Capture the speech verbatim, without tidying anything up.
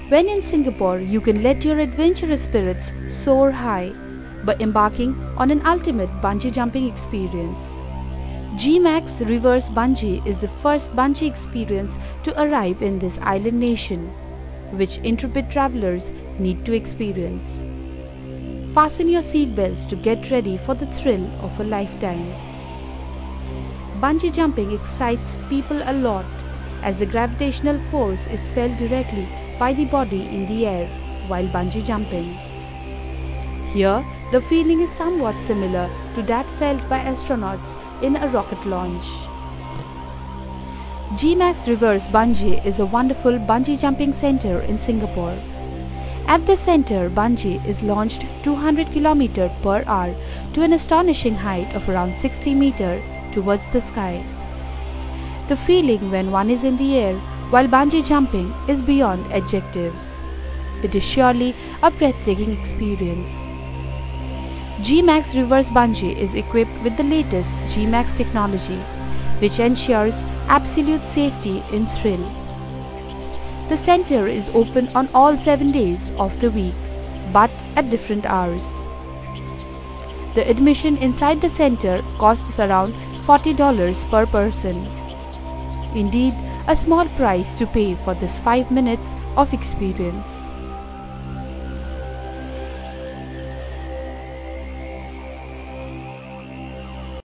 When in Singapore, you can let your adventurous spirits soar high by embarking on an ultimate bungee jumping experience. G MAX Reverse Bungy is the first bungee experience to arrive in this island nation, which intrepid travelers need to experience. Fasten your seatbelts to get ready for the thrill of a lifetime. Bungee jumping excites people a lot as the gravitational force is felt directly by the body in the air while bungee jumping. Here, the feeling is somewhat similar to that felt by astronauts in a rocket launch. G MAX Reverse Bungy is a wonderful bungee jumping center in Singapore. At the center, bungee is launched two hundred kilometers per hour to an astonishing height of around sixty meters towards the sky. The feeling when one is in the air while bungee jumping is beyond adjectives. It is surely a breathtaking experience. G MAX Reverse Bungy is equipped with the latest G MAX technology, which ensures absolute safety in thrill. The center is open on all seven days of the week, but at different hours. The admission inside the center costs around forty dollars per person. Indeed, a small price to pay for this five minutes of experience.